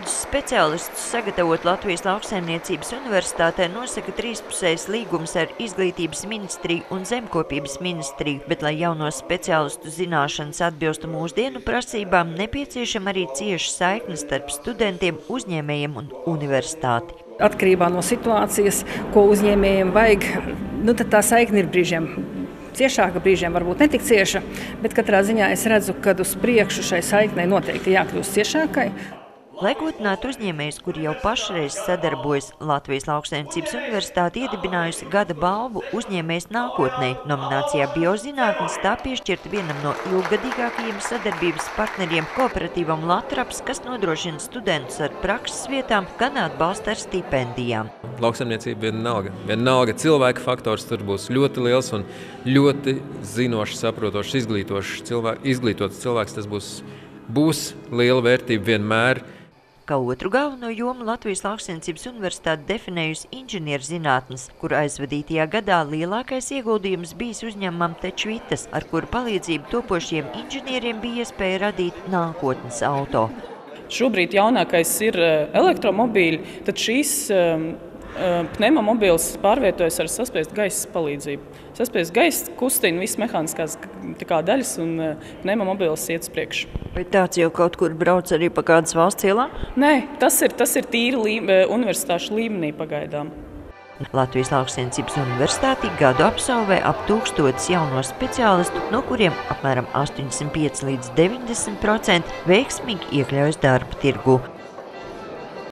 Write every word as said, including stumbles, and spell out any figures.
Kādus speciālistus sagatavot Latvijas Lauksaimniecības universitātē nosaka trīspusējs līgums ar Izglītības ministriju un Zemkopības ministriju, bet, lai jaunos speciālistu zināšanas atbilstu mūsdienu prasībām, nepieciešama arī cieša saikne starp studentiem, uzņēmējiem un universitāti. Atkarībā no situācijas, ko uzņēmējiem vajag, nu tad tā saikne ir brīžiem ciešāka, brīžiem varbūt netik cieša, bet katrā ziņā es redzu, ka uz priekšu šai saiknei noteikti jākļūst ciešākai. Lai godinātu uzņēmējus, kuri jau pašreiz sadarbojas, Latvijas Lauksaimniecības universitāte iedibinājusi gada balvu Uzņēmējs nākotnē. Nominācijā Biozinātnes tā piešķirta vienam no ilggadīgākajiem sadarbības partneriem kooperatīvam Latraps, kas nodrošina studentus ar prakses vietām, gan atbalsta ar stipendijām. Lauksaimniecība vienalga. Vienalga cilvēka faktors tur būs ļoti liels un ļoti zinošs, saprotošs, izglītošs cilvēks, izglītots cilvēks. Tas būs, būs liela vērtība vienmēr. Kā otru galveno jomu Latvijas Lauksaimniecības universitāte definējusi inženierzinātnes, kur aizvadītajā gadā lielākais ieguldījums bijis uzņēmumam Tečvitas, ar kuru palīdzību topošiem inženieriem bija iespēja radīt nākotnes auto. Šobrīd jaunākais ir elektromobīļi, tad šīs pneumomobīls pārvietojas ar saspiest gaisa palīdzību. Saspiest gaisa kustina visas mehāniskās daļas un pneumomobīls iet uz priekšu. Vai tāds jau kaut kur brauc arī pa kādas valsts ielā? Nē, tas ir, tas ir tīri līme, universitāšu līmenī pagaidām. Latvijas Lauksaimniecības universitāte gadu absolvē ap tūkstotis jauno speciālistu, no kuriem apmēram astoņdesmit pieci līdz deviņdesmit procenti veiksmīgi iekļaujas darba tirgu.